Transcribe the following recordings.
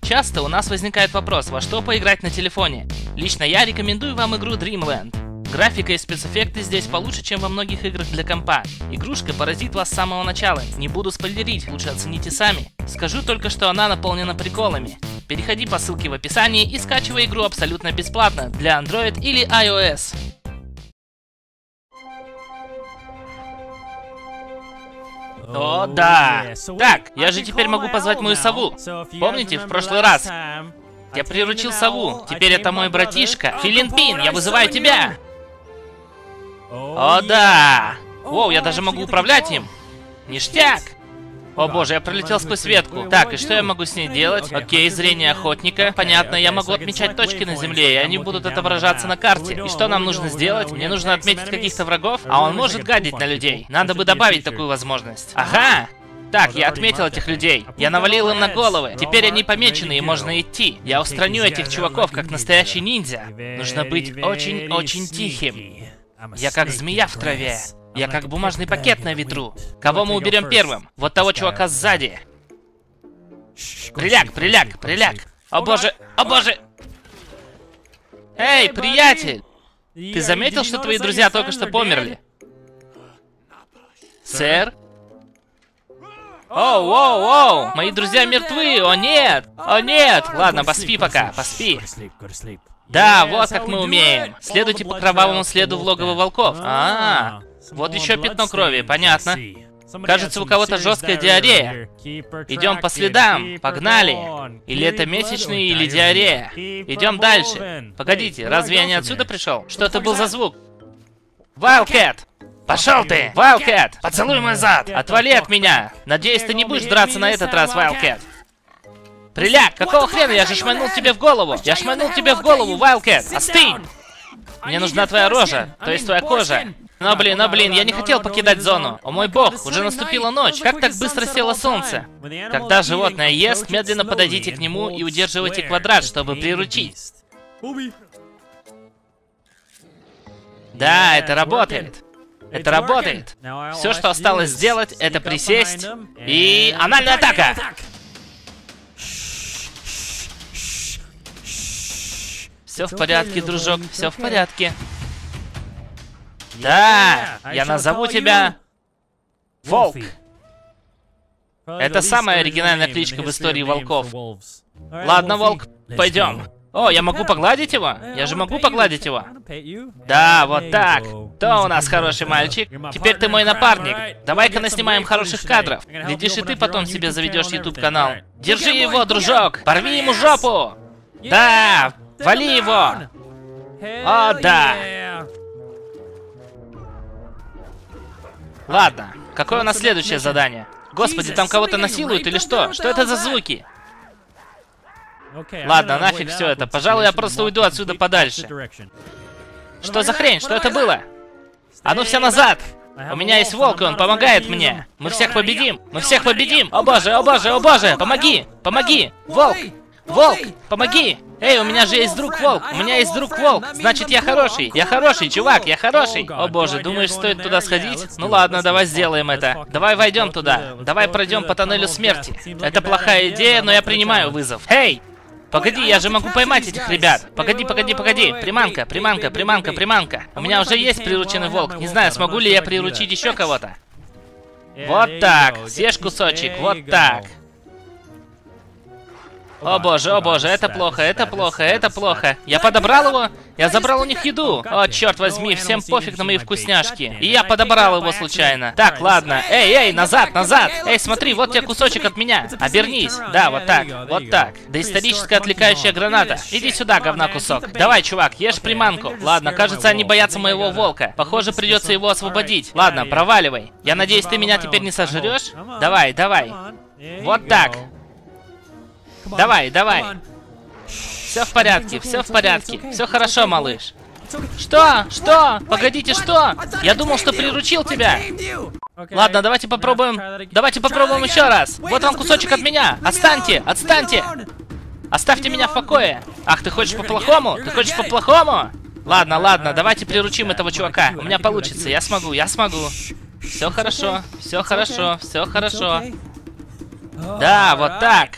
Часто у нас возникает вопрос, во что поиграть на телефоне. Лично я рекомендую вам игру Dreamland. Графика и спецэффекты здесь получше, чем во многих играх для компа. Игрушка поразит вас с самого начала. Не буду спойлерить, лучше оцените сами. Скажу только, что она наполнена приколами. Переходи по ссылке в описании и скачивай игру абсолютно бесплатно для Android или iOS. О, да! Так, я же теперь могу позвать мою сову. Помните, в прошлый раз я приручил сову. Теперь это мой братишка. Филинпин, я вызываю тебя! О, да! Воу, я даже могу управлять им. Ништяк! О боже, я пролетел сквозь ветку. Так, и что я могу с ней делать? Окей, зрение охотника. Понятно, я могу отмечать точки на земле, и они будут отображаться на карте. И что нам нужно сделать? Мне нужно отметить каких-то врагов, а он может гадить на людей. Надо бы добавить такую возможность. Ага! Так, я отметил этих людей. Я навалил им на головы. Теперь они помечены и можно идти. Я устраню этих чуваков, как настоящий ниндзя. Нужно быть очень-очень тихим. Я как змея в траве. Я как бумажный пакет на ветру. Кого мы уберем первым? Вот того чувака сзади. Приляг, приляг, приляг. О боже, о боже. Эй, приятель! Ты заметил, что твои друзья только что померли? Сэр? Оу, оу, оу! Мои друзья мертвы! О нет! О нет! Ладно, поспи пока, поспи. Да, вот как мы умеем. Следуйте по кровавому следу в логово волков. Вот еще пятно крови, понятно. Кажется, у кого-то жесткая диарея. Идем по следам, погнали. Или это месячные, или диарея. Идем дальше. Погодите, разве я не отсюда пришел? Что это был за звук? Wildcat! Пошел ты! Wildcat! Поцелуй мой зад! Отвали от меня! Надеюсь, ты не будешь драться на этот раз, Wildcat. Приляг! Какого хрена? Я же шманул тебе в голову! Я шманул тебе в голову, Wildcat! Остынь! Мне нужна твоя рожа, то есть твоя кожа. Но блин, я не хотел покидать зону. О мой бог, уже наступила ночь. Как так быстро село солнце? Когда животное ест, медленно подойдите к нему и удерживайте квадрат, чтобы приручить. Да, это работает. Это работает. Все, что осталось сделать, это присесть и... Анальная атака! Все в порядке, дружок, все в порядке. Да, я назову тебя Волк. Это самая оригинальная кличка в истории волков. Ладно, Волк, пойдем. О, я могу погладить его? Я же могу погладить его. Да, вот так. То у нас хороший мальчик. Теперь ты мой напарник. Давай-ка наснимаем хороших кадров. Глядишь, и ты потом себе заведешь YouTube-канал. Держи его, дружок. Порви ему жопу. Да, вали его. О, да. Ладно, какое у нас следующее задание? Господи, там кого-то насилуют или что? Что это за звуки? Ладно, нафиг все это. Пожалуй, я просто уйду отсюда подальше. Что за хрень? Что это было? А ну все назад! У меня есть волк, и он помогает мне. Мы всех победим! Мы всех победим! О боже, о боже, о боже! Помоги! Помоги! Волк! Волк! Помоги! Эй, у меня же есть друг Волк! У меня есть друг Волк! Значит, я хороший! Я хороший, чувак! Я хороший! О боже, думаешь, стоит туда сходить? Ну ладно, давай сделаем это. Давай войдем туда. Давай пройдем по тоннелю смерти. Это плохая идея, но я принимаю вызов. Эй! Погоди, я же могу поймать этих ребят. Погоди, погоди, погоди. Приманка, приманка, приманка, приманка. У меня уже есть прирученный волк. Не знаю, смогу ли я приручить еще кого-то. Вот так. Съешь кусочек. Вот так. О боже, это плохо, это плохо, это плохо. Я подобрал его? Я забрал у них еду. О, черт возьми, всем пофиг на мои вкусняшки. И я подобрал его случайно. Так, ладно. Эй, эй, назад, назад. Эй, смотри, вот тебе кусочек от меня. Обернись. Да, вот так, вот так. Доисторическая отвлекающая граната. Иди сюда, говна кусок. Давай, чувак, ешь приманку. Ладно, кажется, они боятся моего волка. Похоже, придется его освободить. Ладно, проваливай. Я надеюсь, ты меня теперь не сожрешь? Давай, давай. Вот так. Давай, давай. Все в порядке, все в порядке. Все хорошо, малыш. Что? Что? Погодите, что? Я думал, что приручил тебя. Ладно, давайте попробуем. Давайте попробуем еще раз. Вот вам кусочек от меня. Отстаньте, отстаньте. Оставьте меня в покое. Ах, ты хочешь по-плохому? Ты хочешь по-плохому? Ладно, ладно, давайте приручим этого чувака. У меня получится, я смогу, я смогу. Все хорошо, все хорошо, все хорошо. Да, вот так.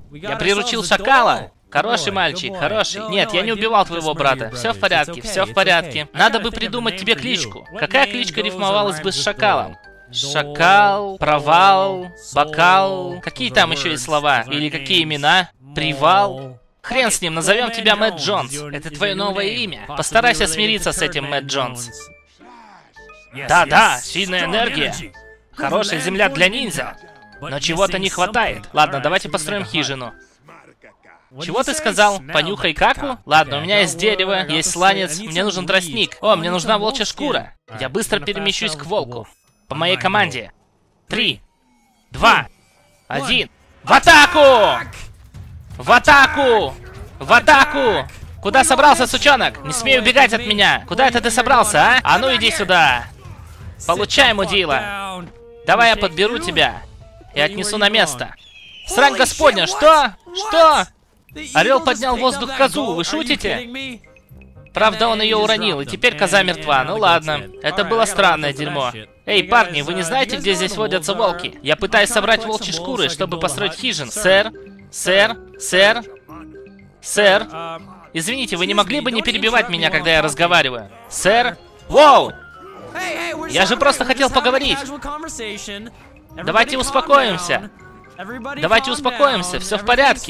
Я приручил шакала. Хороший мальчик, хороший. Нет, я не убивал твоего брата. Все в порядке, все в порядке. Надо бы придумать тебе кличку. Какая кличка рифмовалась бы с шакалом? Шакал, провал, бокал. Какие там еще есть слова? Или какие имена? Привал. Хрен с ним, назовем тебя Мэтт Джонс. Это твое новое имя. Постарайся смириться с этим, Мэтт Джонс. Да-да, сильная энергия. Хорошая земля для ниндзя. Но чего-то не хватает. Ладно, давайте построим хижину. Чего ты сказал? Понюхай каку? Ладно, у меня есть дерево, есть сланец, мне нужен тростник. О, мне нужна волчья шкура. Я быстро перемещусь к волку. По моей команде. 3, 2, 1. В атаку! В атаку! В атаку! Куда собрался, сучонок? Не смей убегать от меня. Куда это ты собрался, а? А ну иди сюда. Получай, мудила. Давай я подберу тебя и отнесу на место. Срань господня, что? Что? Орел поднял в воздух козу, вы шутите? Правда, он ее уронил, и теперь коза мертва. Ну ладно, это было странное дерьмо. Эй, парни, вы не знаете, где здесь водятся волки? Я пытаюсь собрать волчьи шкуры, чтобы построить хижин. Сэр, сэр, сэр, сэр. Извините, вы не могли бы не перебивать меня, когда я разговариваю? Сэр? Воу! Я же просто хотел поговорить. Давайте успокоимся. Давайте успокоимся, все в порядке.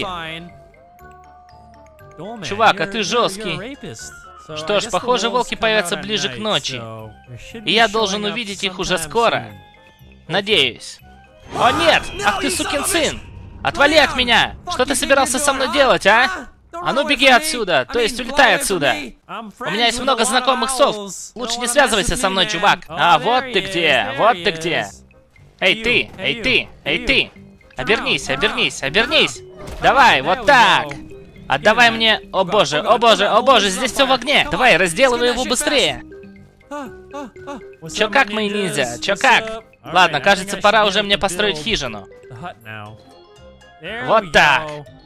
Чувак, а ты жесткий. Что ж, похоже, волки появятся ближе к ночи. И я должен увидеть их уже скоро. Надеюсь. О нет! Ах ты сукин сын! Отвали от меня! Что ты собирался со мной делать, а? А ну беги отсюда, то есть улетай отсюда. У меня есть много знакомых сов. Лучше не связывайся со мной, чувак. А, вот ты где, вот ты где. Эй ты, эй ты, эй ты. Обернись, обернись, обернись. Давай, вот так. Отдавай мне... О боже, о боже, о боже, здесь все в огне. Давай, разделывай его быстрее. Чё как, мои ниндзя? Чё как? Ладно, кажется, пора уже мне построить хижину. Вот так.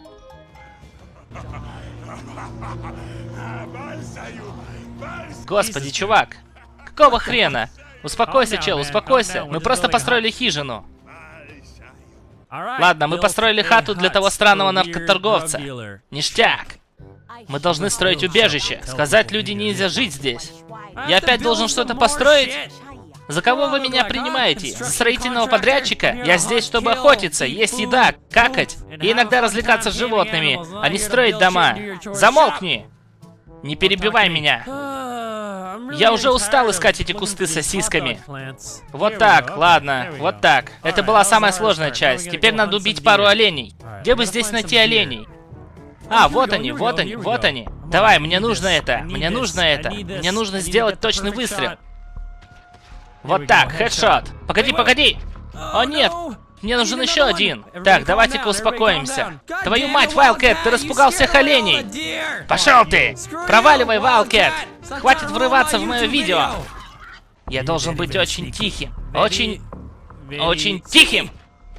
Господи, чувак. Какого хрена? Успокойся, чел, успокойся. Мы просто построили хижину. Ладно, мы построили хату для того странного наркоторговца. Ништяк. Мы должны строить убежище. Сказать люди-ниндзя жить здесь. Я опять должен что-то построить? За кого вы меня принимаете? За строительного подрядчика? Я здесь, чтобы охотиться, есть еда, какать и иногда развлекаться с животными, а не строить дома. Замолкни! Не перебивай меня. Я уже устал искать эти кусты с сосисками. Вот так, ладно, вот так. Это была самая сложная часть. Теперь надо убить пару оленей. Где бы здесь найти оленей? А, вот они, вот они, вот они. Давай, мне нужно это, мне нужно это. Мне нужно сделать точный выстрел. Вот так, хедшот. Погоди, погоди. О нет, мне нужен еще один. Так, давайте-ка успокоимся. Твою мать, Вайлдкэт, ты распугал всех оленей. Пошел ты! Проваливай, Вайлдкэт! Хватит врываться в мое видео. Я должен быть очень тихим. Очень тихим.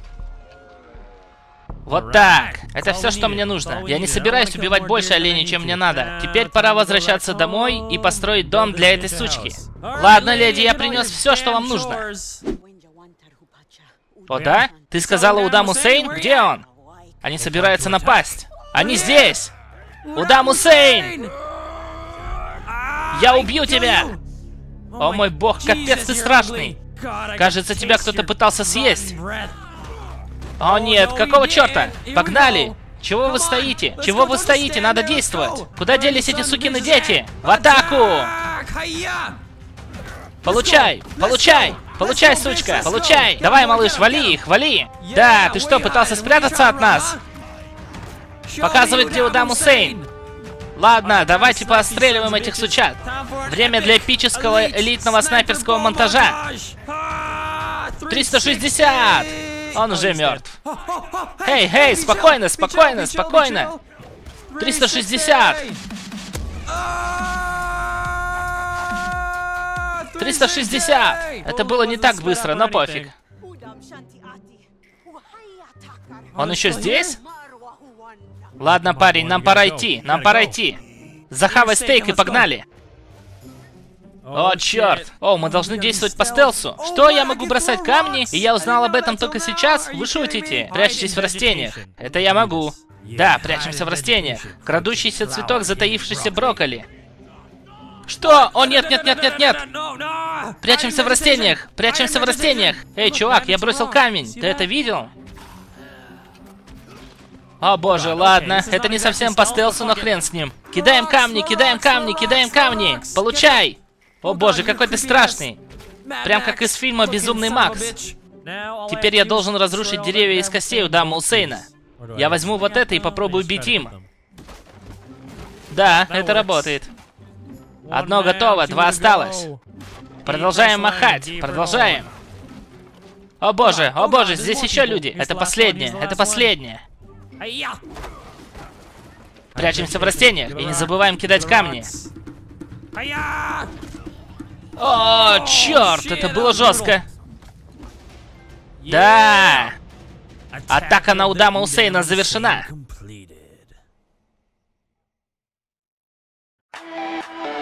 Вот так. Это все, что мне нужно. Я не собираюсь убивать больше оленей, чем мне надо. Теперь пора возвращаться домой и построить дом для этой сучки. Ладно, леди, я принес все, что вам нужно. О, да? Ты сказала Удам Усейн? Где он? Они собираются напасть. Они здесь! Удам Усейн! Я убью тебя! О мой бог, капец ты страшный! Кажется, тебя кто-то пытался съесть. О нет, какого черта? Погнали! Чего вы стоите? Чего вы стоите? Надо действовать! Куда делись эти сукины дети? В атаку! Получай! Получай! Получай, сучка! Получай! Давай, малыш, вали их, вали! Да, ты что, пытался спрятаться от нас? Показывай, где Удам Усейн! Ладно, давайте поостреливаем этих сучат. Время для эпического элитного снайперского монтажа. 360! Он уже мертв. Эй, эй, спокойно, спокойно, спокойно. 360! 360! Это было не так быстро, но пофиг. Он еще здесь? Ладно, парень, нам пора идти, нам пора идти. Захавай стейк и погнали. О, черт! О, мы должны действовать по стелсу. Что, я могу бросать камни? И я узнал об этом только сейчас? Вы шутите? Прячьтесь в растениях. Это я могу. Да, прячемся в растениях. Крадущийся цветок, затаившийся брокколи. Что? О, нет, нет, нет, нет, нет! Прячемся в растениях! Прячемся в растениях! Эй, чувак, я бросил камень. Ты это видел? О боже, ладно. Это не совсем по стелсу, но хрен с ним. Кидаем камни, кидаем камни, кидаем камни! Получай! О боже, какой ты страшный! Прям как из фильма «Безумный Макс». Теперь я должен разрушить деревья из костей у дамы Усейна. Я возьму вот это и попробую бить им. Да, это работает. Одно готово, два осталось. Продолжаем махать, продолжаем. О боже, здесь еще люди. Это последнее, это последнее. Прячемся в растениях и не забываем кидать камни. О, черт, это было жестко. Да. Атака на Удама Усейна завершена.